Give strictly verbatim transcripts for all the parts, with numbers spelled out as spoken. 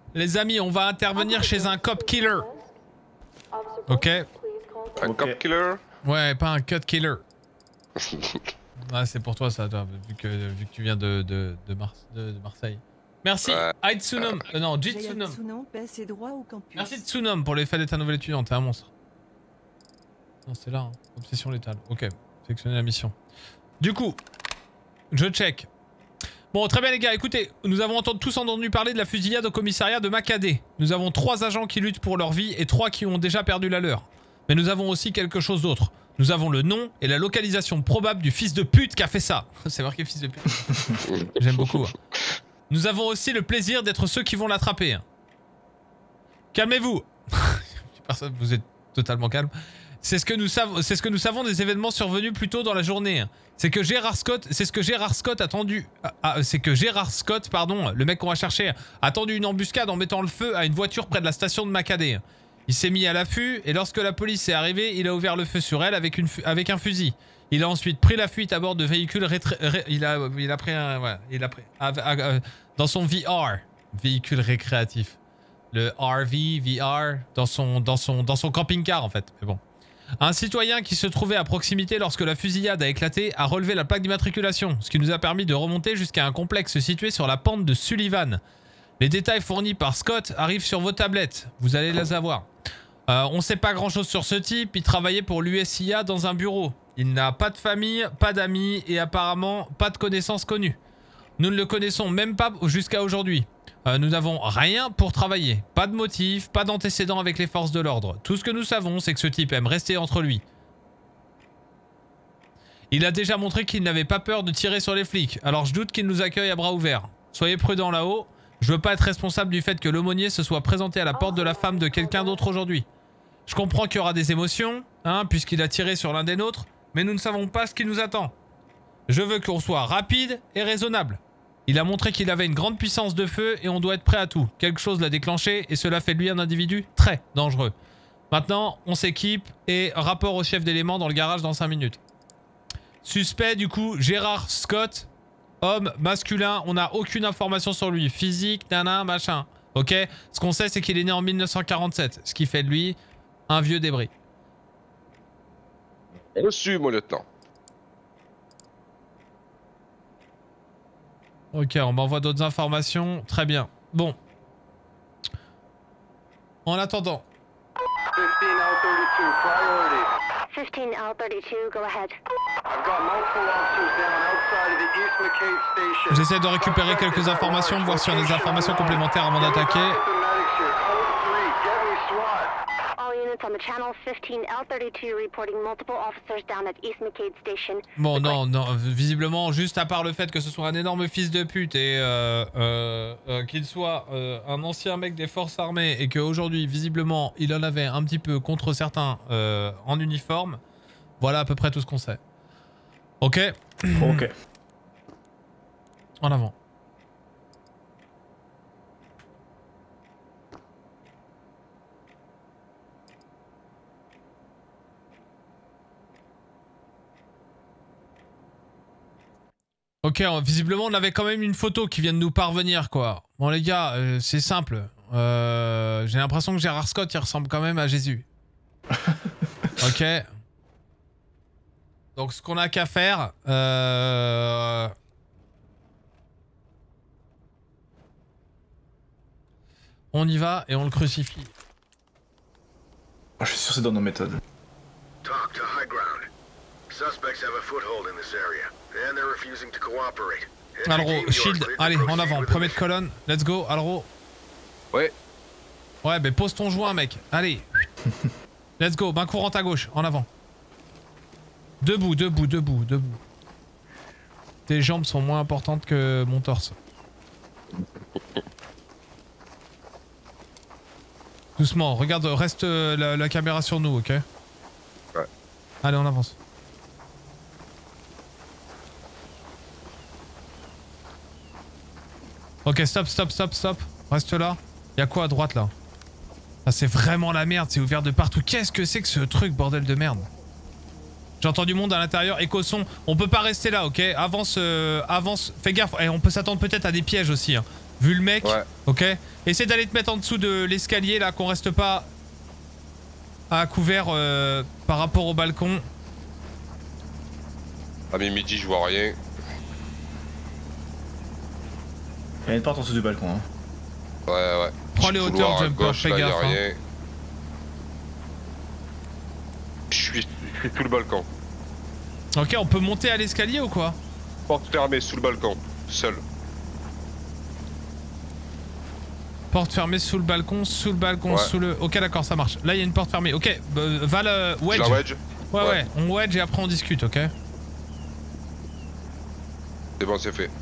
Les amis, on va intervenir chez un cop killer. Ok. Un cop killer? Ouais, pas un cut killer. Ah, c'est pour toi ça, toi, vu que, vu que tu viens de, de, de, Mar de, de Marseille. Merci, ouais. Aitsunom. Euh, non, Jitsunom. Merci Tsunom pour l'effet d'être un nouvel étudiant, t'es un monstre. Non, c'est là, hein. Obsession létale. Ok, sélectionner la mission. Du coup, je check. Bon, très bien les gars, écoutez, nous avons entendu, tous entendu parler de la fusillade au commissariat de Macadé. Nous avons trois agents qui luttent pour leur vie et trois qui ont déjà perdu la leur. Mais nous avons aussi quelque chose d'autre. Nous avons le nom et la localisation probable du fils de pute qui a fait ça. C'est marqué fils de pute. J'aime beaucoup. Hein. Nous avons aussi le plaisir d'être ceux qui vont l'attraper. Hein. Calmez-vous. Personne, vous êtes totalement calme. C'est ce que nous savons, c'est ce que nous savons des événements survenus plus tôt dans la journée. C'est que Gérard Scott, c'est ce que Gérard Scott a tendu, ah, c'est que Gérard Scott, pardon, le mec qu'on va chercher, a tendu une embuscade en mettant le feu à une voiture près de la station de Macadé. Il s'est mis à l'affût et lorsque la police est arrivée, il a ouvert le feu sur elle avec, une avec un fusil. Il a ensuite pris la fuite à bord de véhicules rétré... Ré... Il a, il a pris un... Ouais, il a pris... À, à, à, dans son V R, véhicule récréatif. Le R V, V R, dans son, dans son, dans son camping-car en fait. Mais bon. Un citoyen qui se trouvait à proximité lorsque la fusillade a éclaté a relevé la plaque d'immatriculation, ce qui nous a permis de remonter jusqu'à un complexe situé sur la pente de Sullivan. Les détails fournis par Scott arrivent sur vos tablettes, vous allez les avoir. Euh, on sait pas grand chose sur ce type, il travaillait pour l'U S I A dans un bureau. Il n'a pas de famille, pas d'amis et apparemment pas de connaissances connues. Nous ne le connaissons même pas jusqu'à aujourd'hui. Euh, nous n'avons rien pour travailler. Pas de motif, pas d'antécédents avec les forces de l'ordre. Tout ce que nous savons, c'est que ce type aime rester entre lui. Il a déjà montré qu'il n'avait pas peur de tirer sur les flics, alors je doute qu'il nous accueille à bras ouverts. Soyez prudents là-haut, je veux pas être responsable du fait que l'aumônier se soit présenté à la porte de la femme de quelqu'un d'autre aujourd'hui. Je comprends qu'il y aura des émotions, hein, puisqu'il a tiré sur l'un des nôtres, mais nous ne savons pas ce qui nous attend. Je veux qu'on soit rapide et raisonnable. Il a montré qu'il avait une grande puissance de feu et on doit être prêt à tout. Quelque chose l'a déclenché et cela fait de lui un individu très dangereux. Maintenant, on s'équipe et rapport au chef d'élément dans le garage dans cinq minutes. Suspect du coup, Gérard Scott, homme masculin, on n'a aucune information sur lui. Physique, nana, machin. Ok? Ce qu'on sait, c'est qu'il est né en mille neuf cent quarante-sept, ce qui fait de lui un vieux débris. Reçu, mon lieutenant. Ok, on m'envoie d'autres informations. Très bien. Bon. En attendant. fifteen L thirty-two, go ahead. J'essaie de récupérer quelques informations, voir s'il y a des informations complémentaires avant d'attaquer. Bon, non, non, visiblement, juste à part le fait que ce soit un énorme fils de pute et euh, euh, euh, qu'il soit euh, un ancien mec des forces armées et qu'aujourd'hui, visiblement, il en avait un petit peu contre certains euh, en uniforme, voilà à peu près tout ce qu'on sait. Ok. Ok. En avant. Ok, visiblement on avait quand même une photo qui vient de nous parvenir quoi. Bon les gars, euh, c'est simple. Euh, J'ai l'impression que Gérard Scott il ressemble quand même à Jésus. Ok. Donc ce qu'on a qu'à faire... Euh... On y va et on le crucifie. Je suis sûr que c'est dans nos méthodes. Talk to high ground. Suspects have a foothold in this area, and they're refusing to cooperate. Alro, shield, allez, en avant, premier de colonne, let's go, Alro. Ouais. Ouais, mais pose ton joint, mec, allez. Let's go, main courante à gauche, en avant. Debout, debout, debout, debout. Tes jambes sont moins importantes que mon torse. Doucement, regarde, reste euh, la, la caméra sur nous, ok? Ouais. Allez, on avance. Ok, stop, stop, stop, stop. Reste là. Y'a quoi à droite là? Ah, c'est vraiment la merde, c'est ouvert de partout. Qu'est-ce que c'est que ce truc, bordel de merde? J'entends du monde à l'intérieur, éco-son. On peut pas rester là, ok? Avance, euh, avance. Fais gaffe, eh, on peut s'attendre peut-être à des pièges aussi. Hein. Vu le mec. Ouais. Ok. Essaie d'aller te mettre en dessous de l'escalier là, qu'on reste pas à couvert euh, par rapport au balcon. À mi-midi, je vois rien. Il y a une porte en dessous du balcon. Hein. Ouais, ouais. Prends les hauteurs, Jumper, fais gaffe. Hein. Hein. Je suis, je suis sous le balcon. Ok, on peut monter à l'escalier ou quoi? Porte fermée, sous le balcon, seul. Porte fermée sous le balcon, sous le balcon, ouais. sous le... Ok, d'accord, ça marche. Là, il y a une porte fermée. Ok, bah, va le wedge. La wedge ouais, ouais, ouais, on wedge et après on discute, ok? C'est bon, c'est fait.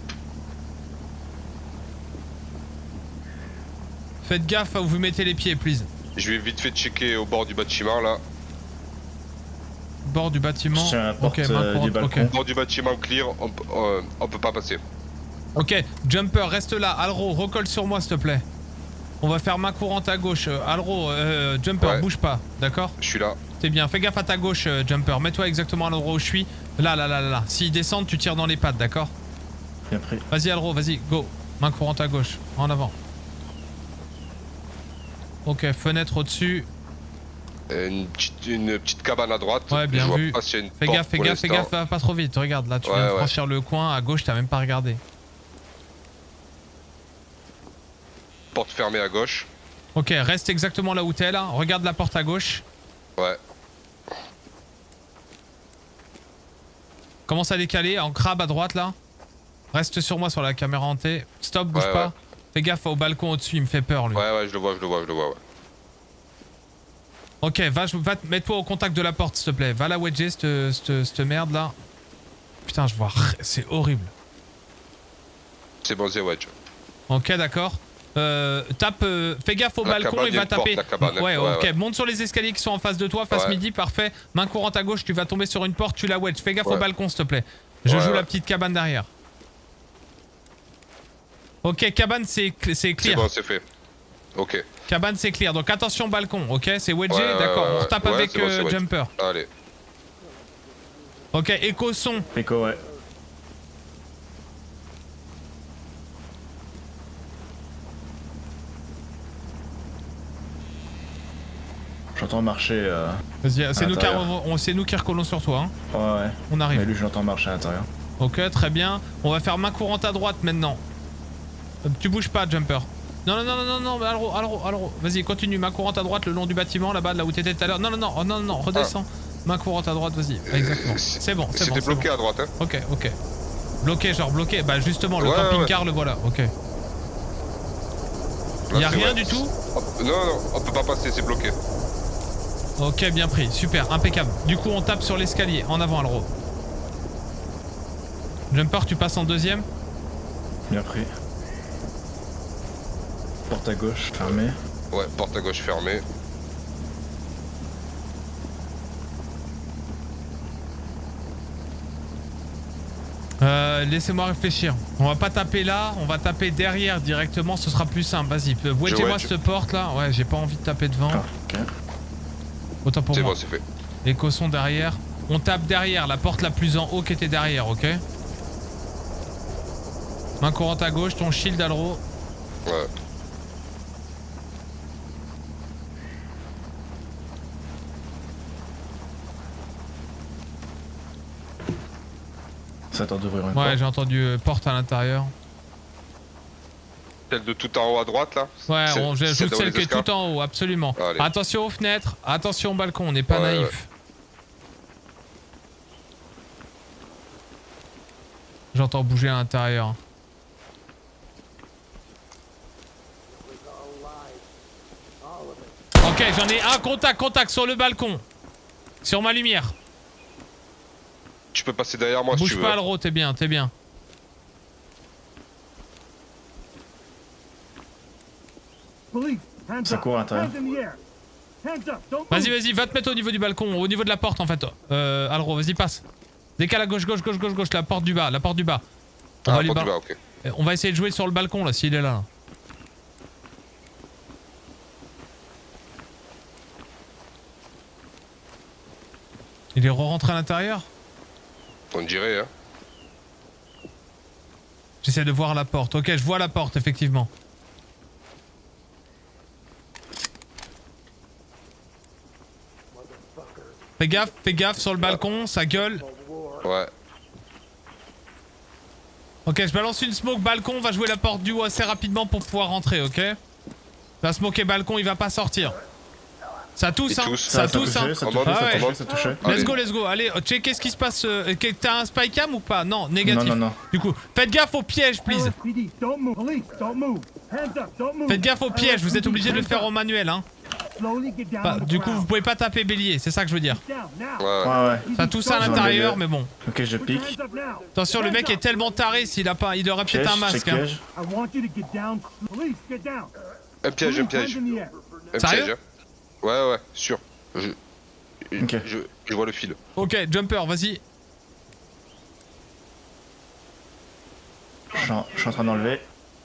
Faites gaffe à où vous mettez les pieds, please. Je vais vite fait checker au bord du bâtiment, là. Bord du bâtiment. Je tiens la porte okay, euh, du balcon. Au bord du bâtiment clear, on, euh, on peut pas passer. Ok, Jumper, reste là. Alro, recolle sur moi, s'il te plaît. On va faire main courante à gauche. Alro, euh, Jumper, ouais. Bouge pas, d'accord? Je suis là. C'est bien, fais gaffe à ta gauche, euh, Jumper. Mets-toi exactement à l'endroit où je suis. Là, là, là, là, là. S'ils descendent, tu tires dans les pattes, d'accord? Bien pris. Vas-y, Alro, vas-y, go. Main courante à gauche, en avant. Ok, fenêtre au-dessus. Une petite, une petite cabane à droite. Ouais, bien vu. Pas si y a une fais gaffe, fais gaffe, fais gaffe, va pas trop vite. Regarde, là, tu ouais, viens de ouais. franchir le coin. À gauche, t'as même pas regardé. Porte fermée à gauche. Ok, reste exactement là où t'es là. Regarde la porte à gauche. Ouais. Commence à décaler en crabe à droite là. Reste sur moi sur la caméra hantée. Stop, bouge ouais, pas. Ouais. Fais gaffe au balcon au-dessus, il me fait peur lui. Ouais, ouais, je le vois, je le vois, je le vois, ouais. Ok, va, va mets-toi au contact de la porte s'il te plaît. Va la wedger cette, cette, cette merde là. Putain, je vois. C'est horrible. C'est bon, c'est wedge. Ok, d'accord. Euh, tape, euh, fais gaffe au la balcon, il va taper. Porte, cabane, ouais, ouais, ok, ouais. Monte sur les escaliers qui sont en face de toi, face ouais. midi, parfait. Main courante à gauche, tu vas tomber sur une porte, tu la wedge. Fais gaffe ouais. au balcon, s'il te plaît. Je ouais, joue ouais. la petite cabane derrière. Ok, cabane, c'est clear. C'est bon, c'est fait. Ok. Cabane, c'est clear. Donc attention, balcon, ok? C'est wedgé, ouais, d'accord. Ouais, on retape ouais, avec bon, euh, Jumper. Allez. Ok, écho son. Écho, ouais. J'entends marcher. Euh, Vas-y, c'est nous, nous qui recollons sur toi. Hein. Ouais, ouais. On arrive. Mais lui, je l'entends marcher à l'intérieur. Ok, très bien. On va faire main courante à droite maintenant. Euh, tu bouges pas, Jumper. Non, non, non, non, non, mais Alro, Alro, Alro. Vas-y, continue. Main courante à droite le long du bâtiment, là-bas, là où t'étais tout à l'heure. Non, non, non, oh, non, non, non, redescends. Ah. Main courante à droite, vas-y. Exactement. C'est bon, c'est bon. C'était bloqué bon. à droite, hein. Ok, ok. Bloqué, genre bloqué. Bah, justement, le ouais, camping-car, ouais. le voilà. Ok. Là, Y'a rien ouais. du tout? Non, non, on peut pas passer, c'est bloqué. Ok, bien pris. Super, impeccable. Du coup, on tape sur l'escalier. En avant, Alro. Jumper, tu passes en deuxième? Bien pris. Porte à gauche fermée. Ouais, porte à gauche fermée. Euh, laissez-moi réfléchir. On va pas taper là, on va taper derrière directement, ce sera plus simple. Vas-y, wedgez-moi cette porte là. Ouais, j'ai pas envie de taper devant. Ah, ok. Autant pour moi. moi. C'est bon, c'est fait. Les cossons derrière. On tape derrière, la porte la plus en haut qui était derrière, ok? Main courante à gauche, ton shield Alro. Ouais. Ça attend d'ouvrir une ouais, porte. j'ai entendu euh, porte à l'intérieur. Celle de tout en haut à droite là? Ouais, on joue celle, celle qui est tout en haut, absolument. Allez. Attention aux fenêtres, attention au balcon, on n'est pas ouais, naïf. Ouais. J'entends bouger à l'intérieur. Ok, j'en ai un contact, contact sur le balcon. Sur ma lumière. Tu peux passer derrière moi Bouge si tu pas, veux. Alro, t'es bien, t'es bien. Ça court à l'intérieur. Vas-y, vas-y, va te mettre au niveau du balcon, au niveau de la porte en fait. Euh, Alro, vas-y, passe. Décale à gauche, gauche, gauche, gauche, gauche, la porte du bas, la porte du bas. On, ah, va, lui porte du bas, ok. On va essayer de jouer sur le balcon là, s'il est là. Il est re-rentré à l'intérieur? On dirait, hein. J'essaie de voir la porte. Ok, je vois la porte, effectivement. Fais gaffe, fais gaffe sur le balcon, ça gueule. Ouais. Ok, je balance une smoke balcon, on va jouer la porte du haut assez rapidement pour pouvoir rentrer, ok? La smoke et balcon, il va pas sortir. Ça tousse, hein? Ça tousse, hein? Ça touche, ça touche. Let's go, let's go. Allez, checkez ce qui se passe. Euh, T'as un spy cam ou pas? Non, négatif. Non, non, non. Du coup, faites gaffe au piège, please. Faites gaffe au piège, vous êtes obligé de le faire au manuel, hein. Bah, du coup, vous pouvez pas taper bélier, c'est ça que je veux dire. Ouais, ouais. Ça tousse à l'intérieur, mais bon. Ok, je pique. Attention, le mec est tellement taré s'il a pas. Il aurait peut-être un masque. Hein. Un piège, un piège. Un Sérieux piège. Ouais, ouais, sûr. Je, okay. je, je vois le fil. Ok, jumper, vas-y. Je suis en, je suis en train d'enlever.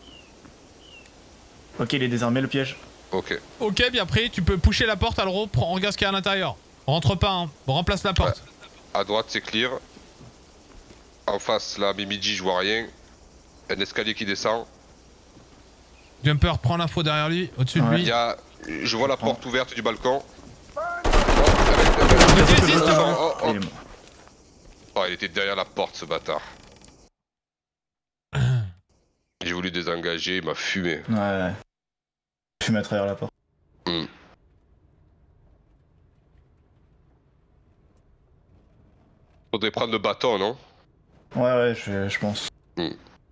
Ok, il est désarmé le piège. Ok. Ok, bien pris, tu peux pusher la porte, Alro, prends, regarde ce qu'il y a à l'intérieur. Rentre pas, hein. Remplace la porte. Ouais. À droite, c'est clear. En face, là, à mi-midi, je vois rien. Un escalier qui descend. Jumper, prends l'info derrière lui, au-dessus ouais. de lui. Il y a... Je vois la porte oh. ouverte du balcon. Oh, oh, oh. oh, il était derrière la porte, ce bâtard. J'ai voulu désengager, il m'a fumé. Ouais, ouais. Fumé à travers la porte. Mm. Faudrait prendre le bâton, non? Ouais, ouais, je, je pense. Mm.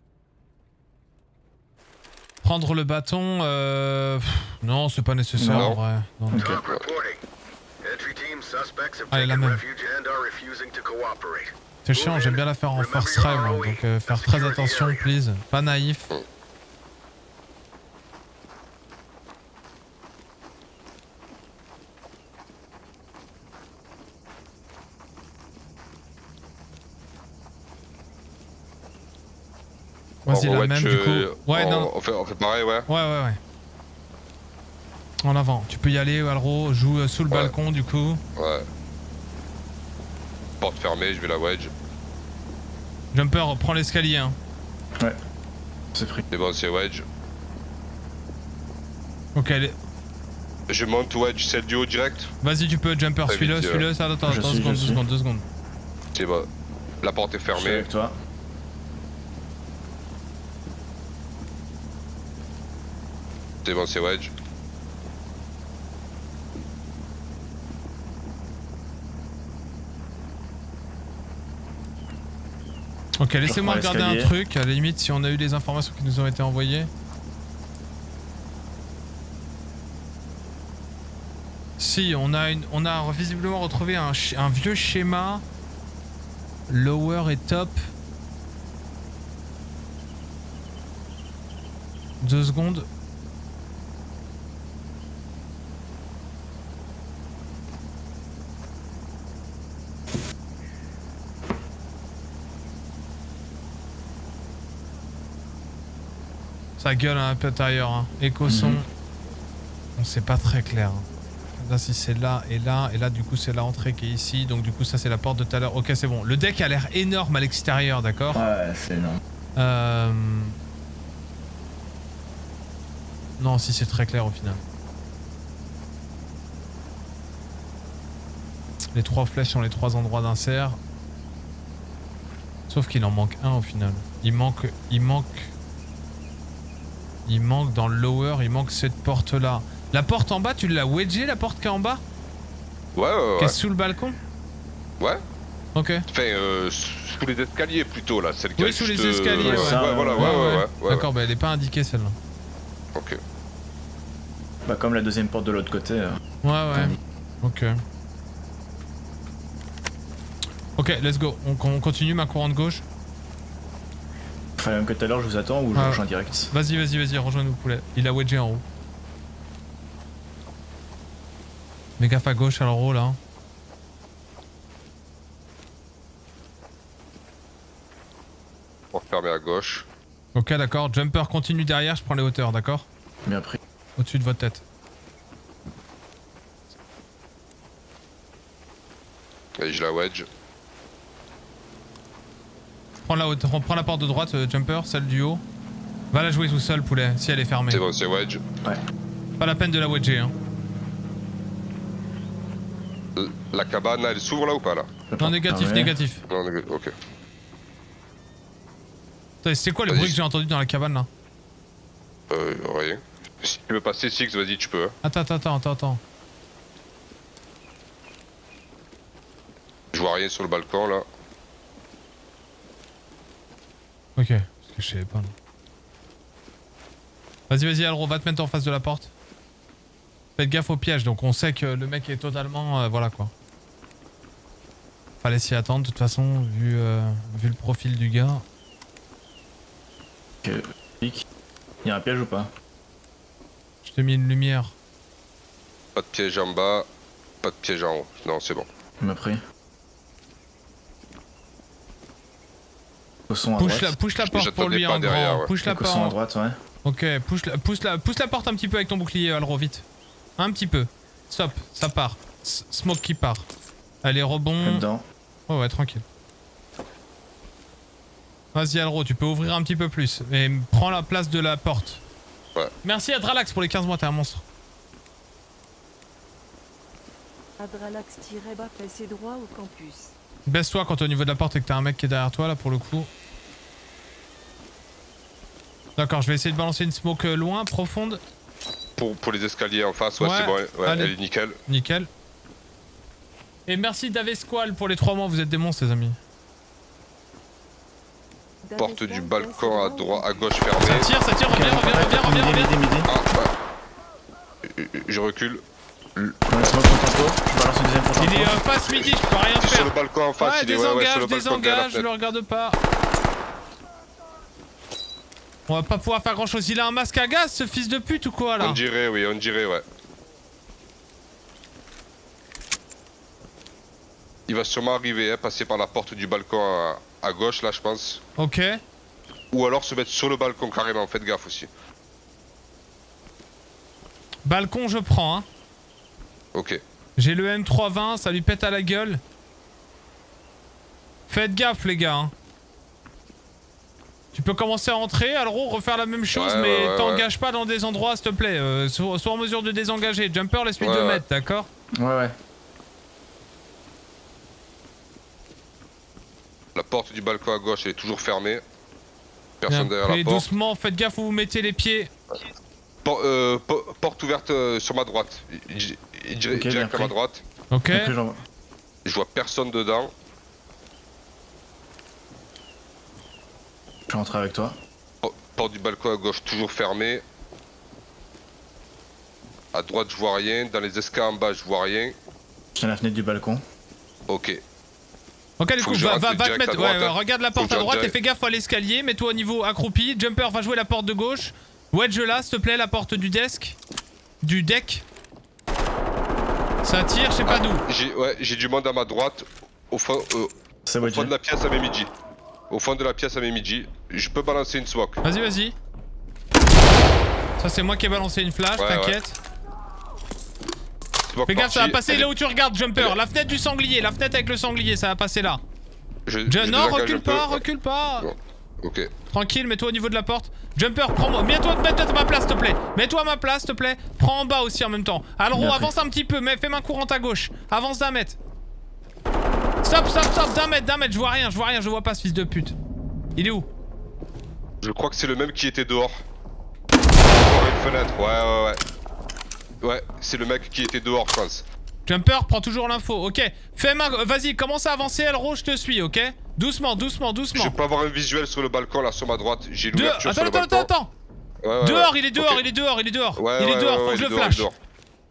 Prendre le bâton, euh... Pff, non, c'est pas nécessaire non. en vrai. Non. Okay. Allez, la même. C'est chiant, j'aime bien la faire en first try, moi, donc euh, faire très attention, please. Pas naïf. Mm. Vas-y, la même du coup. Ouais, on, non. On fait, on fait pareil, ouais. Ouais, ouais, ouais. En avant. Tu peux y aller, Alro. Joue euh, sous le ouais. balcon du coup. Ouais. Porte fermée, je vais la wedge. Jumper, prends l'escalier. Hein. Ouais. C'est pris. C'est bon, c'est wedge. Ok, allez. Je monte wedge, celle du haut direct. Vas-y, tu peux, Jumper, suis-le, suis-le. Ça, attends, attends, deux secondes, deux secondes, deux secondes. C'est bon. La porte est fermée. Je suis avec toi. C'est bon, c'est wedge. Ok, laissez-moi regarder un truc, à la limite si on a eu les informations qui nous ont été envoyées. Si, on a, une, on a visiblement retrouvé un, un vieux schéma. Lower et top. Deux secondes. Ça gueule un peu intérieur, hein. Éco-son. Mm-hmm. C'est pas très clair. Hein. Là, si c'est là et là, et là, du coup, c'est l'entrée qui est ici. Donc, du coup, ça, c'est la porte de tout à l'heure. Ok, c'est bon. Le deck a l'air énorme à l'extérieur, d'accord? Ouais, c'est énorme. Euh... Non, si, c'est très clair au final. Les trois flèches sont les trois endroits d'insert. Sauf qu'il en manque un au final. Il manque... Il manque... Il manque dans le lower, il manque cette porte là. La porte en bas, tu l'as wedgée, la porte qui est en bas? Ouais, ouais, ouais. Qui est sous le balcon? Ouais. Ok. Enfin, euh, sous les escaliers plutôt là, celle qui oui, sous les escaliers, euh... ouais. ouais, ouais, voilà, ouais, ouais, ouais, ouais, ouais. D'accord, bah elle est pas indiquée celle-là. Ok. Bah comme la deuxième porte de l'autre côté. Euh... Ouais, ouais. Ok. Ok, let's go. On, on continue ma courante gauche. Enfin, même que tout à l'heure, je vous attends ou je ah. rejoins direct. Vas-y, vas-y, vas-y, rejoins-nous, poulet. Il a wedgé en haut. Mets gaffe à gauche, à l'euro là. On va fermer à gauche. Ok, d'accord. Jumper continue derrière, je prends les hauteurs, d'accord? Bien pris. Au-dessus de votre tête. Et je la wedge. Prends la, haute, prends la porte de droite, euh, Jumper, celle du haut. Va la jouer tout seul, poulet, si elle est fermée. C'est bon, c'est wedge. Ouais. Pas la peine de la wedger, hein. La cabane, elle s'ouvre là ou pas là? Non, négatif, ah ouais. négatif. Non, négatif, ok. C'est quoi le bruit que j'ai entendu dans la cabane là? Euh, rien. Si tu veux passer Six, vas-y, tu peux. Hein. Attends, attends, attends, attends, attends. Je vois rien sur le balcon là. Ok, parce que je savais pas là. Vas-y, vas-y, Alro, va te mettre en face de la porte. Faites gaffe au piège, donc on sait que le mec est totalement... Euh, voilà quoi. Fallait s'y attendre de toute façon, vu, euh, vu le profil du gars. Ok, il y a un piège ou pas? Je te mets une lumière. Pas de piège en bas, pas de piège en haut. Non, c'est bon. Il m'a pris. Au son à Push droite. la, push la porte pour lui pas en derrière, grand. ouais. Push la Au son à porte. droite, ouais. Ok, push la, pousse la, pousse la porte un petit peu avec ton bouclier, Alro, vite. Un petit peu. Stop, ça part. S smoke qui part. Allez, rebond. Dedans. Ouais, ouais, tranquille. Vas-y, Alro, tu peux ouvrir un petit peu plus. Et prends la place de la porte. Ouais. Merci à Dralax pour les quinze mois, t'es un monstre. Adralax-bas, passez droit au campus. Baisse-toi quand t'es au niveau de la porte et que t'as un mec qui est derrière toi, là, pour le coup. D'accord, je vais essayer de balancer une smoke loin, profonde. Pour, pour les escaliers en face, ouais, Ouais, c'est bon. Ouais, allez. elle est nickel. Nickel. Et merci Davesqual pour les trois mois, vous êtes des monstres, les amis. Porte du balcon à droite, à gauche fermée. Ça tire, ça tire, reviens, reviens, reviens, reviens, Midi, reviens. midi, midi. Ah, ouais. Je recule. On a smoke contre un pot. Je balance une deuxième contre un Il est pot. euh, face midi, je peux rien Il est sur faire. le balcon en face, Ouais, il est ouais, ouais, sur désengage, le balcon derrière la désengage, je le fenêtre. regarde pas. On va pas pouvoir faire grand chose. Il a un masque à gaz, ce fils de pute ou quoi là? On dirait, oui, on dirait, ouais. Il va sûrement arriver, hein, passer par la porte du balcon à, à gauche, là, je pense. Ok. Ou alors se mettre sur le balcon carrément, faites gaffe aussi. Balcon, je prends, hein. Ok. J'ai le M trois vingt, ça lui pète à la gueule. Faites gaffe, les gars. Hein. Tu peux commencer à entrer, Alro, refaire la même chose, ouais, mais ouais, ouais, t'engages pas dans des endroits, s'il te plaît. Euh, sois, sois en mesure de désengager. Jumper, laisse-lui ouais, deux ouais. mètres, d'accord? Ouais, ouais. La porte du balcon à gauche, elle est toujours fermée. Personne Bien. derrière Et la porte. doucement, faites gaffe où vous mettez les pieds. Por- euh, po- porte ouverte euh, sur ma droite. Il- il- il- Direct Ok, bien direct à pris. ma droite. Ok. Après, j'en- Je vois personne dedans. Je suis rentré avec toi. Po- Porte du balcon à gauche toujours fermée. À droite, je vois rien. Dans les escaliers en bas, je vois rien. Je tiens la fenêtre du balcon. Ok. Ok, du Faut coup, que je va, rentre va, va te direct mettre. à droite, Ouais, ouais, hein. regarde la Faut porte que à je droite rentre et fais gaffe à l'escalier. Mets-toi au niveau accroupi. Jumper va jouer la porte de gauche. Wedge là, s'il te plaît, la porte du desk. Du deck. Ça tire, je sais pas d'où. J'ai ouais, j'ai du monde à ma droite. Au fond, euh, C'est au fond wedgé. de la pièce à mes midi. Au fond de la pièce à mes midi. Je peux balancer une smoke. Vas-y, vas-y. Ça, c'est moi qui ai balancé une flash, Ouais, t'inquiète. Smoke Fais gaffe, ça va partie, passer elle là est- où tu regardes, Jumper. elle est- La fenêtre du sanglier, la fenêtre avec le sanglier, ça va passer là. Je, Je... je Non, désengage recule un peu. pas, recule pas. Bon, ok. Tranquille, mets-toi au niveau de la porte. Jumper, prends-moi. Mets-toi mets à ma place, s'il te plaît. Mets-toi à ma place, s'il te plaît. Prends en bas aussi en même temps. Alro, Bien avance un petit peu, mais fais main courante à gauche. Avance d'un mètre. Stop, stop, stop, d'un mètre, d'un mètre. Je vois rien, je vois rien, je vois pas ce fils de pute. Il est où? Je crois que c'est le même qui était dehors. Encore une fenêtre, ouais, ouais, ouais. Ouais, c'est le mec qui était dehors, je pense. Jumper, prends toujours l'info, ok. Fais main. Vas-y, commence à avancer, Alro, je te suis, ok. Doucement, doucement, doucement. Je peux avoir un visuel sur le balcon là sur ma droite. J'ai Deux... l'ouverture Attends, sur le attends, balcon. attends, attends. Ouais, ouais, Dehors, ouais. il est dehors, Ok. il est dehors, il est dehors. Ouais, il est ouais, dehors, ouais, faut ouais, que je il est le dehors, flash. il est dehors.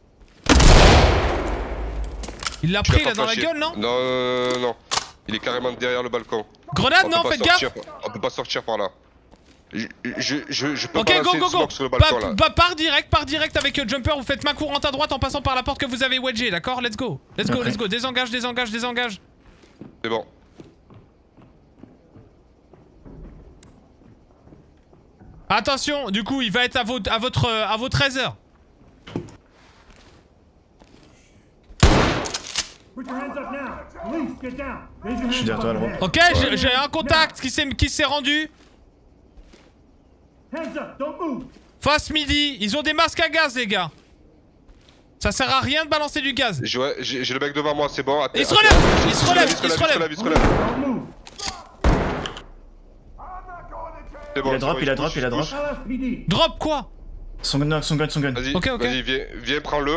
Il l'a Tu l'as pris pas là dans la flashé. gueule, non? Non, non, non, non. Il est carrément derrière le balcon. Grenade, On non, peut pas faites gaffe. sortir, On peut pas sortir par là. Je, je, je, je peux Ok, balancer go, une go, go. smoke sur le Bah, balcon là. bah, pars direct, pars direct avec euh, Jumper. Vous faites main courante à droite en passant par la porte que vous avez wedgée, d'accord? Let's go. Let's go, Après. let's go. Désengage, désengage, désengage. C'est bon. Attention, du coup, il va être à, vos, à votre euh, à vos treize heures. Je suis derrière toi, Alro. Ok, j'ai- j'ai un contact qui s'est qui s'est rendu. Face midi, ils ont des masques à gaz, les gars. Ça sert à rien de balancer du gaz. J'ai ouais, j'ai- j'ai le mec devant moi, c'est bon. Attends, Il se attends. relève, Il il se relève, il se relève. il se relève. C'est bon, Il a drop, c'est bon, il a je drop, pousse, il a je drop. pousse. Drop quoi? Son gun, son gun, son gun. Vas-y, Ok, ok. vas-y, viens, viens, prends-le.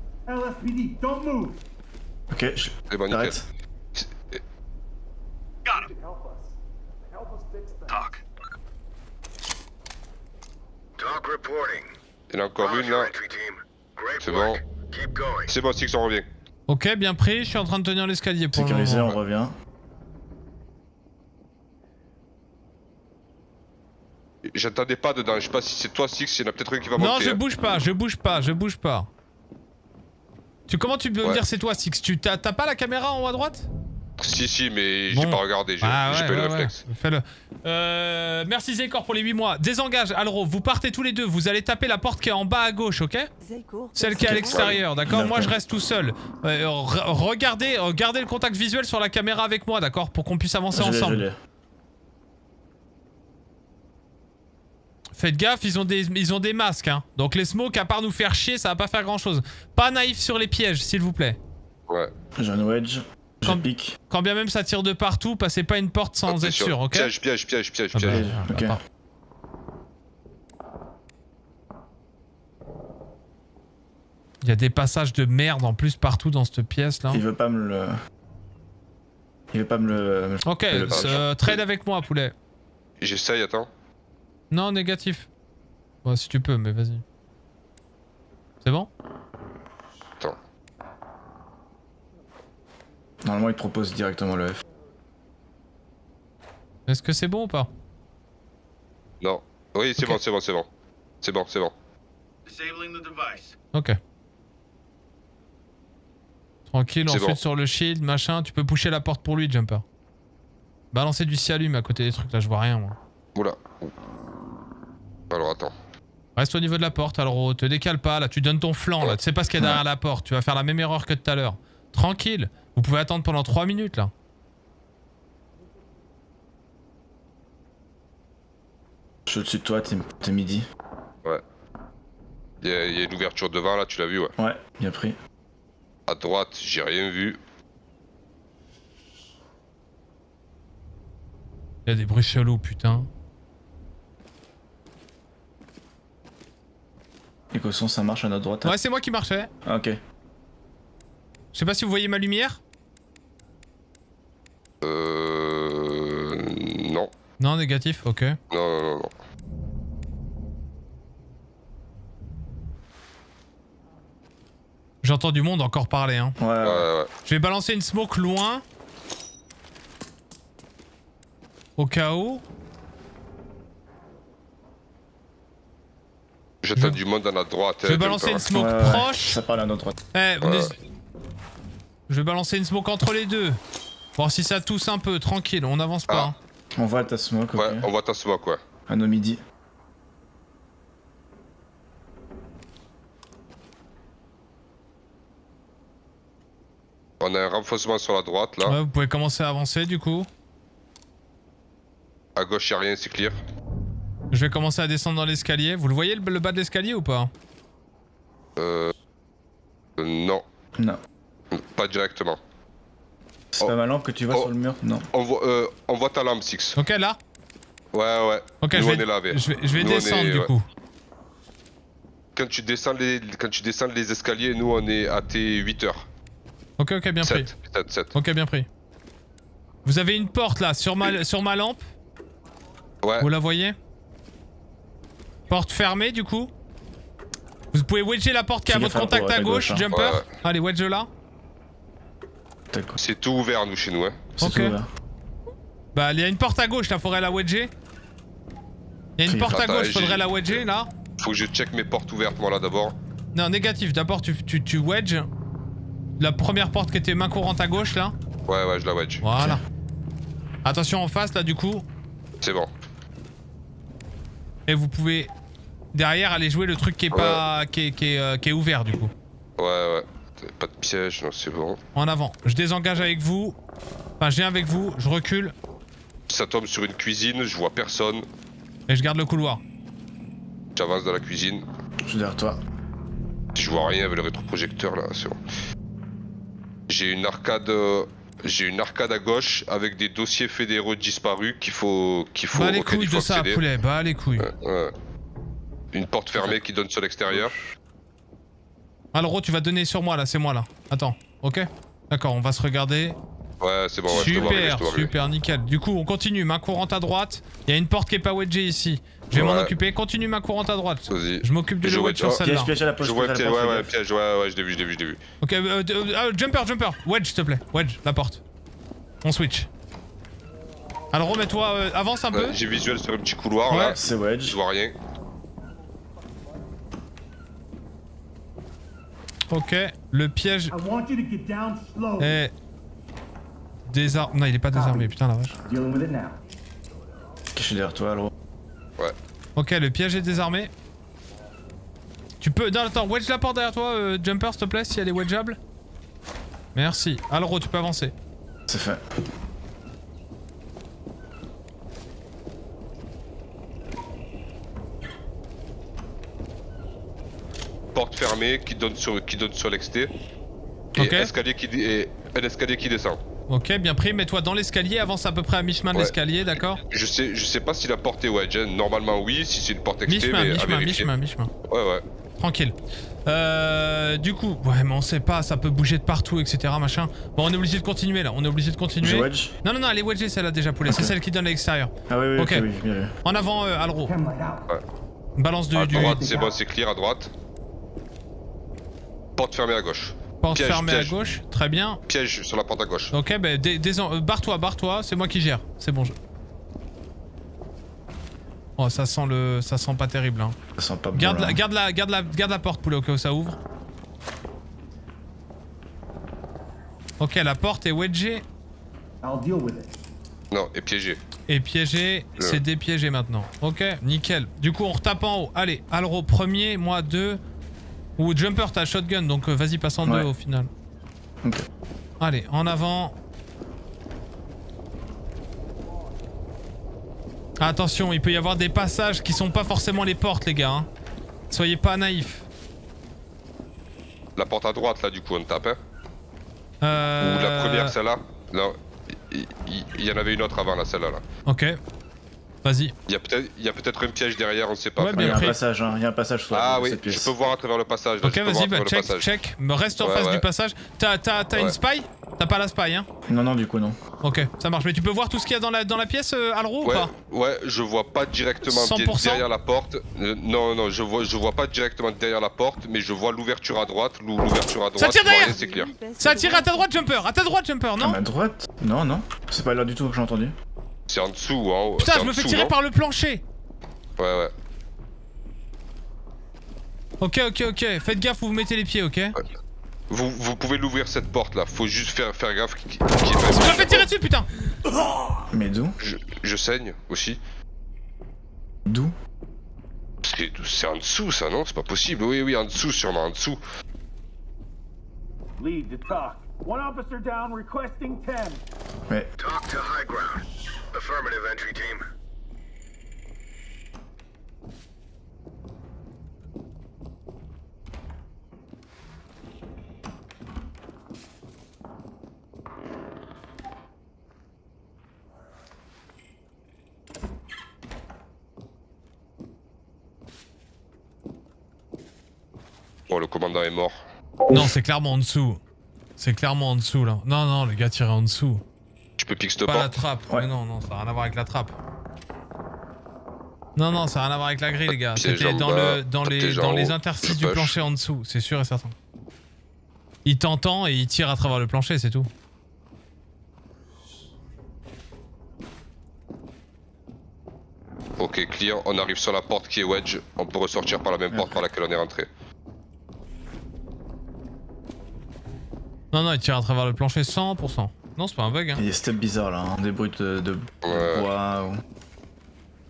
Ok, je... C'est bon, nickel. Arrête. Talk reporting. Il y en a encore une là. Entry team. Great C'est work. bon. Keep going. C'est bon, Six, on revient. Ok, bien pris, je suis en train de tenir l'escalier pour le Sécurisé, moment. on revient. J'attendais pas dedans, je sais pas si c'est toi, Six, il y en a peut-être un qui va Non, monter. je hein. bouge pas, je bouge pas, je bouge pas. Tu, comment tu peux me Ouais. dire c'est toi, Six? Tu t'as t'as pas la caméra en haut à droite? Si, si, mais Bon. j'ai pas regardé, j'ai Ah j'ai ouais, pas eu le ouais, réflexe. ouais. Fais-le. Euh, merci Zécor pour les huit mois. Désengage, Alro, vous partez tous les deux, vous allez taper la porte qui est en bas à gauche, ok? Zelcourt, Celle qui est à passe l'extérieur, d'accord? D'accord. Moi je reste tout seul. Euh, re- regardez, euh, gardez le contact visuel sur la caméra avec moi, d'accord? Pour qu'on puisse avancer Je l'ai, je ensemble. l'ai. Faites gaffe, ils ont des, ils ont des masques, hein. Donc les smokes, à part nous faire chier, ça va pas faire grand chose. Pas naïf sur les pièges, s'il vous plaît. Ouais. J'ai un wedge. Je Quand- pique. Quand bien même ça tire de partout, passez pas une porte sans être Attention. sûr, ok? Piège, piège, piège, piège, Ah bah, piège. ah bah, Ok. bah. Il y a des passages de merde en plus partout dans cette pièce là. Il veut pas me le... Il veut pas me le... Ok, le euh, trade avec moi, poulet. J'essaye, attends. Non, négatif. Ouais, si tu peux, mais vas-y. C'est bon? Attends. Normalement, il te propose directement le F. Est-ce que c'est bon ou pas? Non. Oui, c'est Ok. bon, c'est bon, c'est bon. C'est bon, c'est bon. Ok. Tranquille, C'est ensuite bon. sur le shield, machin, tu peux pusher la porte pour lui, Jumper. Balancer du cialume à côté des trucs, là je vois rien moi. Oula. Alors attends. Reste au niveau de la porte, alors te décale pas, là tu donnes ton flanc, là tu sais pas ce qu'il y a derrière la porte, tu vas faire la même erreur que tout à l'heure. Tranquille, vous pouvez attendre pendant trois minutes là. Je suis au-dessus de toi, t'es t'es midi. Ouais. Il y, a, il y a une ouverture devant là, tu l'as vu, ouais. Ouais, bien pris. À droite, j'ai rien vu. Il y a des bruits chelous, putain. Et qu'au son, ça marche à notre droite. hein. Ouais, c'est moi qui marchais. Ah, ok. Je sais pas si vous voyez ma lumière. Euh... Non. Non, négatif, ok. Non, non, non, non. J'entends du monde encore parler, hein. Ouais, ouais. Ouais, ouais. Je vais balancer une smoke loin. Au cas où. J'attends Je- du monde à la droite. Je vais hein, balancer une Jumper. smoke Ouais, ouais, proche. Ça parle à notre droite. Eh, Ouais. n'hés- Je vais balancer une smoke entre les deux. Voir si ça tousse un peu, tranquille, on avance pas. Ah. hein. On voit ta smoke, ok. Ouais, on voit ta smoke, ouais. À nos midi. On a un renforcement sur la droite là. Ouais, vous pouvez commencer à avancer du coup. À gauche, y'a rien, c'est clear. Je vais commencer à descendre dans l'escalier. Vous le voyez le, le bas de l'escalier ou pas? Euh... euh, Non, Non. pas directement. C'est Oh. pas ma lampe que tu vois Oh. sur le mur? Non. On voit, euh, on voit ta lampe, Six. Ok, là. Ouais, ouais. Ok, Nous, je vais, on est là, avec. je vais, je vais Nous, on descendre est- du ouais. coup. Quand tu descends les, quand tu descends les escaliers, nous on est à tes huit heures. Ok, ok, bien pris. sept, sept, sept. Ok, bien pris. Vous avez une porte là sur ma, sur ma lampe. Ouais, Vous la voyez? Porte fermée du coup. Vous pouvez wedger la porte qui est à Fais votre gaffe à contact droite, à à gauche, gauche, hein. Jumper. Ouais, ouais. Allez, wedge là. T'as quoi? c'est tout ouvert nous chez nous. Hein. C'est Ok. tout ouvert. Bah, il y a une porte à gauche là, faudrait la wedger. Il y a une Fais porte à Attends, gauche, j'ai- faudrait la wedger là. Faut que je check mes portes ouvertes moi là d'abord. Non, négatif. D'abord, tu, tu, tu wedges la première porte qui était main courante à gauche là. Ouais, ouais, je la wedge. Voilà. Attention en face là du coup. C'est bon. Et vous pouvez derrière aller jouer le truc qui est pas qui est, qui est, euh, qui est ouvert du coup. Ouais, ouais. pas de piège, non c'est bon. En avant, je désengage avec vous. Enfin, je viens avec vous, je recule. Ça tombe sur une cuisine, je vois personne. Et je garde le couloir. J'avance dans la cuisine. Je suis derrière toi. Je vois rien avec le rétroprojecteur là, c'est bon. J'ai une arcade... Euh, j'ai une arcade à gauche avec des dossiers fédéraux disparus qu'il faut... qu'il faut... Bah les couilles de ça, poulet, bah les couilles. Ouais, ouais. Une porte fermée qui donne sur l'extérieur. Alro, tu vas donner sur moi là, c'est moi là. Attends, ok? D'accord, on va se regarder. Ouais, c'est bon, ouais, super, je te vois arriver, je te vois super, arriver. nickel. Du coup, on continue, main courante à droite. Il y a une porte qui est pas wedgée ici. Je vais Ouais. m'en occuper, continue main courante à droite. Vas-y. Je m'occupe de Je le vois- wedge sur oh, celle-là. Piège, piège à la poche. Je vois piège à piège, la ouais, porte, ouais, fais piège, ouais, ouais, je l'ai vu, je l'ai vu, je l'ai vu. Ok, euh, euh, euh, jumper, jumper. Wedge, s'il te plaît. Wedge, la porte. On switch. Alors remets-toi, euh, avance un peu. Ouais, j'ai visuel sur un petit couloir Ouais. là. gaffe. C'est Wedge. Je vois rien. Ok, le piège est désarmé. Non, il est pas désarmé, putain la vache. Je suis derrière toi, alors. Ouais. Ok, le piège est désarmé. Tu peux... Non, attends, wedge la porte derrière toi, euh, jumper, s'il te plaît, si elle est wedgeable. Merci. Alors, tu peux avancer. C'est fait. Porte fermée qui donne sur, qui donne sur l'exté. Et Ok. escalier qui, et un escalier qui descend. Ok, bien pris, mets-toi dans l'escalier, avance à peu près à mi-chemin de Ouais. l'escalier, d'accord? Je sais, je sais pas si la porte est wedge, hein. Normalement oui, si c'est une porte exté, Mi-chemin, mais à mi-chemin, vérifier. mi-chemin, mi-chemin. Ouais, ouais. Tranquille. Euh, du coup, ouais, mais on sait pas, ça peut bouger de partout, et cetera. Machin. Bon, on est obligé de continuer là, on est obligé de continuer. Je wedge. Non, non, non, elle est wedgée celle-là déjà, poulet, c'est celle qui donne à l'extérieur. Ah oui, oui, Ok. ok, oui, bien vu. En avant, euh, Alro. Balance du. À du... droite, c'est bon, c'est clear, à droite. Porte fermée à gauche. Porte Piège, fermée piège. à gauche, très bien. Piège sur la porte à gauche. Ok, bah, dé- désen- euh, barre-toi, barre-toi, c'est moi qui gère, c'est bon. Je... Oh, ça sent le, ça sent pas terrible. Hein. Ça sent pas bon. Garde là. la, garde la, garde la, garde la porte, poulet, au cas où ça ouvre. Ok, la porte est wedgée Non, et piégé. et piégée. Le- C'est dépiégé maintenant. Ok, nickel. Du coup, on retape en haut. Allez, Alro premier, moi deux. Ou Jumper, t'as shotgun, donc euh, vas-y, passe en Ouais. deux au final. Ok. Allez, en avant. Attention, il peut y avoir des passages qui sont pas forcément les portes, les gars. Hein. Soyez pas naïfs. La porte à droite, là, du coup, on tape, hein. Euh... Ou la première, celle-là. Non, il il- il y en avait une autre avant, là, celle-là. Là. Ok. Vas-y. Il y a peut-être il y a peut-être un piège derrière, on sait pas. Ouais, Il bien y a un pris. passage, hein. Il y a un passage sur Ah la- oui, cette je pièce. peux voir à travers le passage. Là, Ok, je peux voir vas-y, à bah travers le check, passage. check. Me reste en Ouais, face ouais. du passage. T'as t'as- t'as une Ouais. spy? T'as pas la spy, hein? Non, non, du coup, non. Ok, ça marche. Mais tu peux voir tout ce qu'il y a dans la, dans la pièce, euh, Alro, ou Ouais, pas? ouais, je vois pas directement cent bien pour cent derrière la porte. Euh, non, non, je vois, je vois pas directement derrière la porte, mais je vois l'ouverture à droite. l'ou- L'ouverture à droite. Ça tire je vois derrière rien, c'est clair. Ça tire à ta droite, Jumper! À ta droite, Jumper, À non? ma droite? Non, non. C'est pas là du tout que j'ai entendu. C'est en dessous ou en haut. Putain, C'est je en me fais dessous, tirer non par le plancher! Ouais, ouais. Ok, ok, ok. Faites gaffe où vous mettez les pieds, ok? Vous, vous pouvez l'ouvrir cette porte là. Faut juste faire, faire gaffe qu'il qu'il y ait pas Je me de- fais tirer dessus, putain! Mais d'où? Je, je saigne aussi. D'où? C'est c'est en dessous ça, non? C'est pas possible. Oui, oui, en dessous, sûrement en dessous. Lead to talk. One officer down, requesting ten. Mais. Talk to high ground. Affirmative, entry team. Bon, le commandant est mort. Non, c'est clairement en dessous. C'est clairement en dessous, là. Non, non, le gars tirait en dessous. Tu peux piquer cette Pas la porte? trappe. Ouais. Mais non, non, ça n'a rien à voir avec la trappe. Non, non, ça n'a rien à voir avec la grille, les gars. Piège C'était en dans, bas, le, dans, les, piège en dans les haut, interstices je du push. plancher en dessous, c'est sûr et certain. Il t'entend et il tire à travers le plancher, c'est tout. Ok, clear. On arrive sur la porte qui est wedge. On peut ressortir par la même porte par laquelle on est rentré. Non, non, il tire à travers le plancher cent pour cent. Non, c'est pas un bug, hein. Il y a des steps bizarres là, hein. Des bruits de, de, de Ouais. bois ou.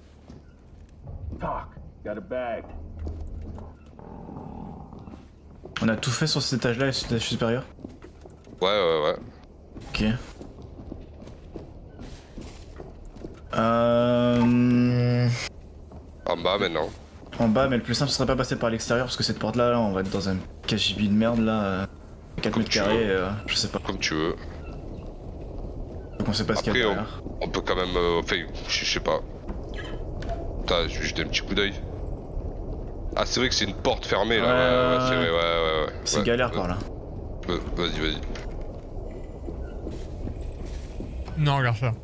Talk. Got a bag. On a tout fait sur cet étage là et cet étage supérieur? Ouais, ouais, ouais. Ok. Euh... En bas maintenant. En bas, mais le plus simple ce serait pas passer par l'extérieur parce que cette porte là, là on va être dans un K G B de merde là. Euh, quatre mètres carrés, euh, je sais pas. Comme tu veux. Donc on sait pas ce qu'il y a derrière. On, on peut quand même. Euh, enfin, je sais pas. Putain, je vais jeter un petit coup d'œil. Ah, c'est vrai que c'est une porte fermée là. Ouais, ouais, ouais c'est vrai, ouais, ouais, ouais. C'est ouais, galère ouais. par là. Ouais, vas-y, vas-y. Non, regarde ça.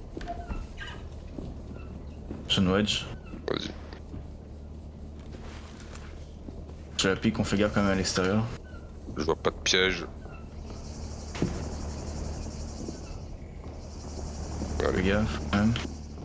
John Wedge. Vas-y. Je la pique, on fait gaffe quand même à l'extérieur. Je vois pas de piège. Fais gaffe quand même.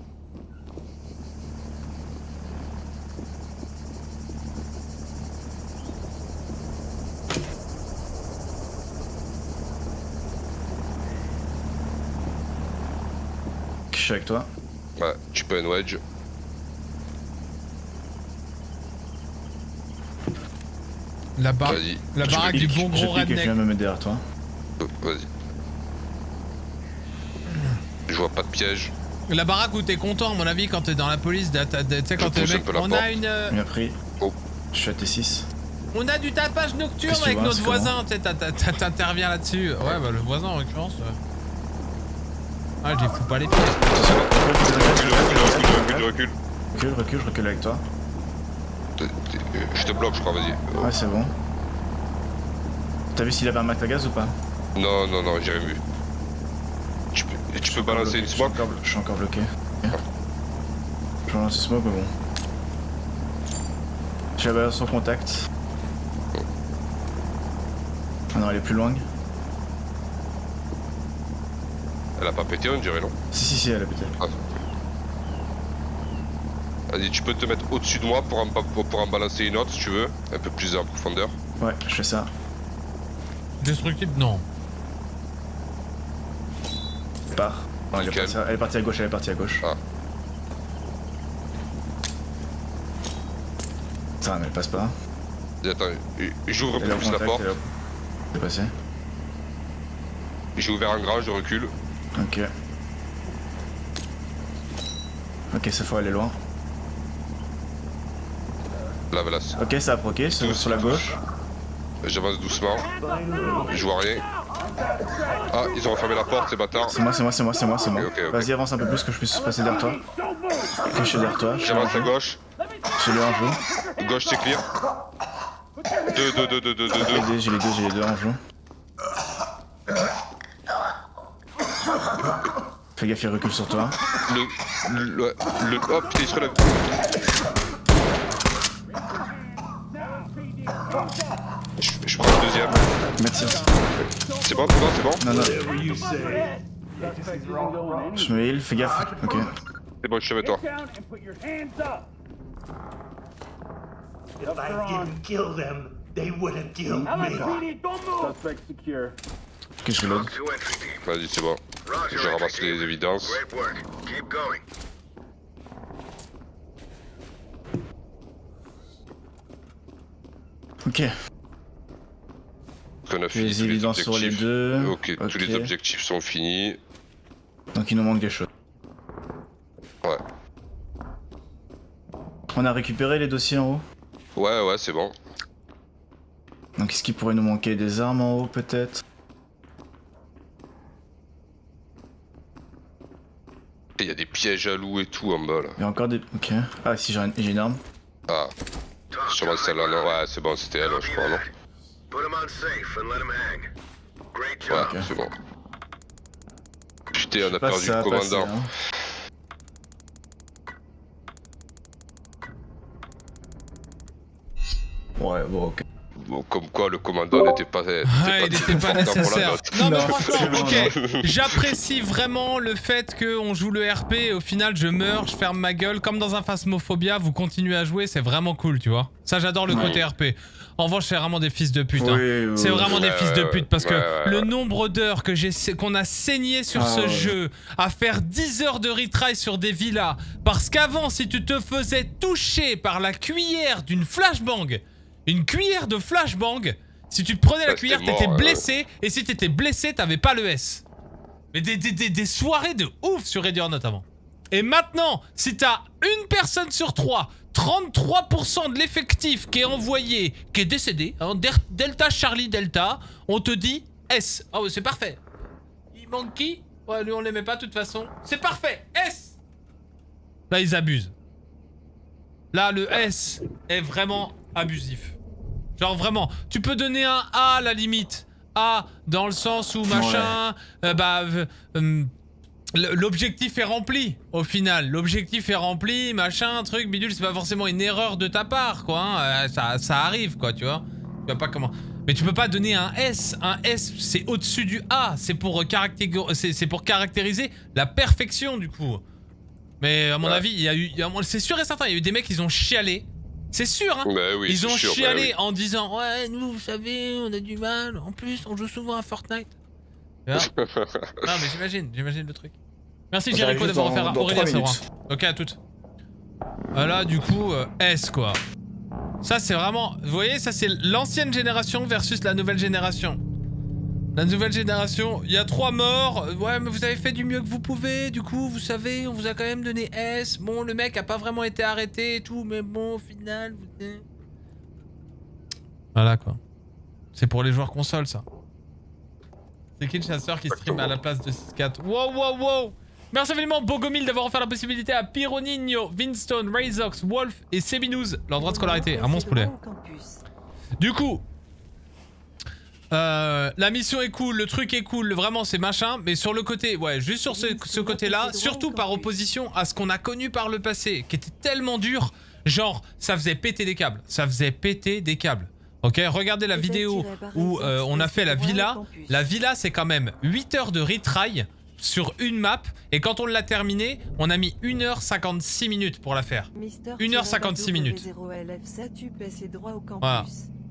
Je suis avec toi. Ouais, tu peux un wedge. La, bar la je baraque du bon gros redneck. Je viens me mettre derrière toi. Euh, Vas-y. Je vois pas de piège. La baraque où t'es content, à mon avis, quand t'es dans la police, tu sais, quand t'es le mec. On a une. Bien pris. Oh. Je suis à T six. On a du tapage nocturne avec notre voisin, tu sais, t'interviens là-dessus. Ouais, bah le voisin en l'occurrence. Ah, j'y fous pas les pieds. Recule, recule, recule, recule. Recule, recule, je recule avec toi. Je te bloque, je crois, vas-y. Ouais, c'est bon. T'as vu s'il avait un mat à gaz ou pas? Non, non, non, j'ai rien vu. Tu peux, tu peux balancer une smoke? Je suis encore bloqué. Okay. Je vais lancer smoke, mais bon. J'ai la balance sans contact. Ah non, elle est plus longue. Elle a pas pété, on dirait, non? Si, si, si, elle a pété. Ah. Vas-y, tu peux te mettre au-dessus de moi pour en, pour, pour en balancer une autre si tu veux, un peu plus en profondeur. Ouais, je fais ça. Destructible, non. Elle part. Non, elle, est partie, elle est partie à gauche, elle est partie à gauche. Ah. Ça, mais elle passe pas. Attends, j'ouvre un peu plus la porte. C'est passé. J'ai ouvert un grand, je recule. Ok. Ok, cette fois elle est loin. Là, voilà. Ok, ça a proqué, sur, sur la gauche. J'avance doucement. Je vois rien. Ah, ils ont refermé la porte, ces bâtards. C'est moi, c'est moi, c'est moi, c'est moi, c'est moi. Okay, okay. Vas-y, avance un peu plus que je puisse passer derrière toi. Ok, je suis derrière toi. J'avance à gauche. J'ai le en joue. Gauche, c'est clear. Deux, deux, deux, deux, deux, deux, deux. J'ai les deux, j'ai les deux en joue. Fais gaffe, il recule sur toi. Le. Le. Le. le oh putain, il se relève. Je, je prends le deuxième. Mathias. C'est bon, non, c'est bon? Non, non. Je me heal, fais gaffe. Ok. C'est bon, je suis avec toi. If I didn't kill them, they wouldn't kill me. Suspect secure. Ok, je reload. Vas-y, c'est bon. J'ai ramassé les évidences. Ok. On a fini les évidences sur les deux. Okay, ok, tous les objectifs sont finis. Donc il nous manque des choses. Ouais. On a récupéré les dossiers en haut? Ouais, ouais, c'est bon. Donc est-ce qu'il pourrait nous manquer des armes en haut peut-être? Il y a des pièges à loup et tout en bas là. Il y a encore des... Ok. Ah si, j'ai une arme. Ah. Sûrement celle-là, non? Ouais, c'est bon, c'était elle, je crois, non? Ouais, okay. C'est bon. Putain, on a perdu le commandant. Passer, hein. Ouais, bon, ok. Bon, comme quoi le commandant n'était pas, ouais, pas, il pas nécessaire. Non, mais franchement, ok, j'apprécie vraiment le fait qu'on joue le R P et au final je meurs, je ferme ma gueule, comme dans un Phasmophobia, vous continuez à jouer, c'est vraiment cool, tu vois. Ça, j'adore le ouais. côté R P. En revanche, c'est vraiment des fils de pute. Hein. Oui, oui, c'est vraiment ouais, des fils ouais, de pute parce ouais, que ouais, le ouais. nombre d'heures que j'ai qu'on a saigné sur ah, ce ouais. jeu, à faire dix heures de retry sur des villas, parce qu'avant, si tu te faisais toucher par la cuillère d'une flashbang, une cuillère de flashbang, Si tu te prenais la Ouais, cuillère, c'était t'étais mort, blessé. Et si t'étais blessé, t'avais pas le S. Mais des, des, des, des soirées de ouf sur Ready or Not avant. Et maintenant, si t'as une personne sur trois, trente-trois pour cent de l'effectif qui est envoyé, qui est décédé, hein, Delta Charlie Delta, on te dit S. Oh, c'est parfait. Il manque qui? Ouais, lui on l'aimait pas de toute façon. C'est parfait, S. Là, ils abusent. Là, le S est vraiment abusif. Genre vraiment, tu peux donner un A à la limite. A dans le sens où machin, ouais. euh, bah, euh, l'objectif est rempli au final. L'objectif est rempli, machin, truc, bidule, c'est pas forcément une erreur de ta part, quoi. Hein. Ça, ça arrive, quoi, tu vois. Tu vois pas comment. Mais tu peux pas donner un S. Un S, c'est au-dessus du A. C'est pour, c'est pour caractériser la perfection, du coup. Mais à mon ouais. avis, il y a eu, c'est sûr et certain, il y a eu des mecs qui ont chialé. C'est sûr, hein. Bah oui, ils ont sûr, chialé bah oui. en disant ouais, nous, vous savez, on a du mal. En plus, on joue souvent à Fortnite. Non, mais j'imagine, j'imagine le truc. Merci Jericho d'avoir offert à Aurélien Saurin. Ok, à toutes. Voilà, du coup, euh, S quoi. Ça, c'est vraiment. Vous voyez, ça, c'est l'ancienne génération versus la nouvelle génération. La nouvelle génération, il y a trois morts. Ouais, mais vous avez fait du mieux que vous pouvez. Du coup, vous savez, on vous a quand même donné S. Bon, le mec a pas vraiment été arrêté et tout, mais bon, au final, vous... Voilà quoi. C'est pour les joueurs console, ça. C'est qui le chasseur qui stream à la place de six quatre? Wow, wow, wow. Merci infiniment Bogomil d'avoir offert la possibilité à Pyronino, Vinstone, Rayzox, Wolf et Sebinouz leur droit de scolarité. Un monstre poulet. Du coup... Euh, la mission est cool, le truc est cool, vraiment c'est machin, mais sur le côté, ouais, juste sur ce, ce côté-là, surtout par opposition à ce qu'on a connu par le passé, qui était tellement dur, genre, ça faisait péter des câbles, ça faisait péter des câbles. Ok, regardez la vidéo où euh, on a fait la villa, la villa c'est quand même huit heures de retry sur une map, et quand on l'a terminée, on a mis une heure cinquante-six minutes pour la faire. une heure cinquante-six minutes. Voilà.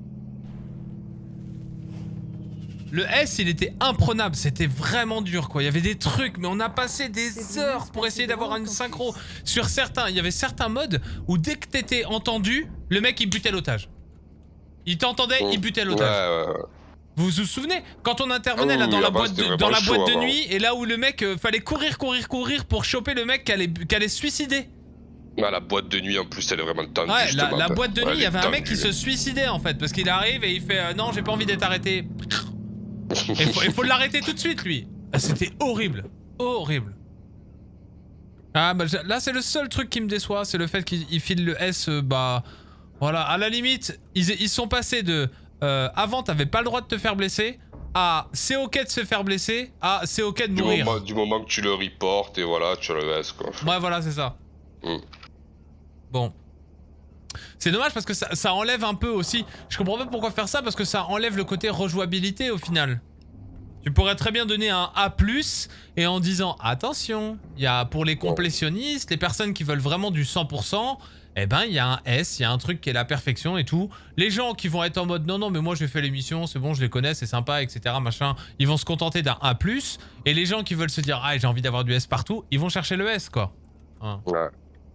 Le S, il était imprenable, c'était vraiment dur quoi. Il y avait des trucs, mais on a passé des heures pour essayer d'avoir une synchro. Sur certains, il y avait certains modes où dès que t'étais entendu, le mec il butait l'otage. Il t'entendait, il butait l'otage. Ouais, ouais, ouais. Vous vous souvenez? Quand on intervenait ah, là oui, dans, la boîte, de, dans la boîte de nuit, et là où le mec euh, fallait courir, courir, courir pour choper le mec qui allait, qui allait se suicider. Ah, la boîte de nuit en plus, elle est vraiment tendue. Ouais, la, la boîte de ouais, nuit, il y avait un mec tendue. qui se suicidait en fait, parce qu'il arrive et il fait euh, non, j'ai pas envie d'être arrêté. Il faut, faut l'arrêter tout de suite lui. C'était horrible, horrible. Ah bah là c'est le seul truc qui me déçoit, c'est le fait qu'ils filent le S, euh, bah voilà, à la limite, ils, ils sont passés de euh, avant t'avais pas le droit de te faire blesser, à c'est ok de se faire blesser, à c'est ok de mourir. Du moment, du moment que tu le reportes et voilà, tu as le S quoi. Ouais voilà c'est ça. Mm. Bon. C'est dommage parce que ça, ça enlève un peu aussi. Je comprends pas pourquoi faire ça parce que ça enlève le côté rejouabilité au final. Tu pourrais très bien donner un A plus, et en disant attention, il y a pour les complétionnistes, les personnes qui veulent vraiment du cent pour cent, eh ben il y a un S, il y a un truc qui est la perfection et tout. Les gens qui vont être en mode non non mais moi j'ai fait l'émission, c'est bon je les connais, c'est sympa etc machin, ils vont se contenter d'un A plus, et les gens qui veulent se dire ah j'ai envie d'avoir du S partout, ils vont chercher le S quoi. Hein. Ouais.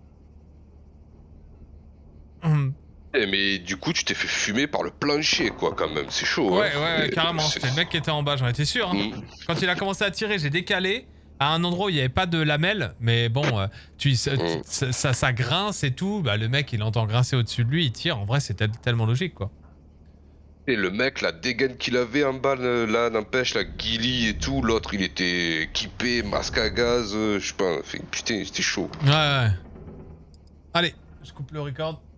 Mmh. Eh mais du coup tu t'es fait fumer par le plancher quoi quand même, c'est chaud. Ouais hein. ouais, ouais carrément, c'était le mec qui était en bas, j'en étais sûr. Hein. Mmh. Quand il a commencé à tirer, j'ai décalé à un endroit où il n'y avait pas de lamelles, mais bon, euh, tu, ça, mmh. ça, ça, ça grince et tout, bah le mec il entend grincer au-dessus de lui, il tire, en vrai c'est tel, tellement logique quoi. Et le mec, la dégaine qu'il avait en bas là, n'empêche, la guilly et tout, l'autre il était équipé, masque à gaz, euh, je sais pas, putain c'était chaud. Ouais ouais. Allez, je coupe le record.